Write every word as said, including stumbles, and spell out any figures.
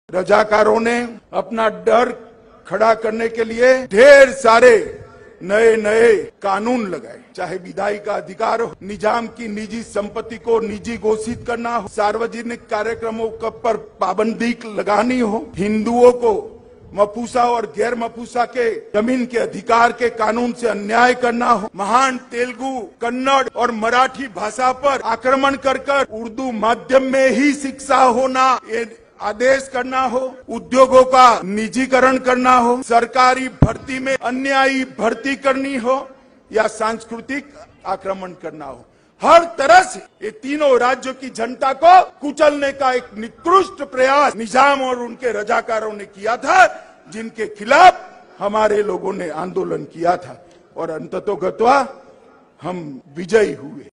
रजाकारों ने अपना डर खड़ा करने के लिए ढेर सारे नए नए कानून लगाए, चाहे विधायी का अधिकार हो, निजाम की निजी संपत्ति को निजी घोषित करना हो, सार्वजनिक कार्यक्रमों पर पाबंदी लगानी हो, हिंदुओं को मफूसा और गैर मफूसा के जमीन के अधिकार के कानून से अन्याय करना हो, महान तेलुगु, कन्नड़ और मराठी भाषा पर आक्रमण कर कर उर्दू माध्यम में ही शिक्षा होना ये आदेश करना हो, उद्योगों का निजीकरण करना हो, सरकारी भर्ती में अन्यायी भर्ती करनी हो या सांस्कृतिक आक्रमण करना हो, हर तरह से ये तीनों राज्यों की जनता को कुचलने का एक निकृष्ट प्रयास निजाम और उनके रजाकारों ने किया था, जिनके खिलाफ हमारे लोगों ने आंदोलन किया था और अंततोगत्वा हम विजयी हुए।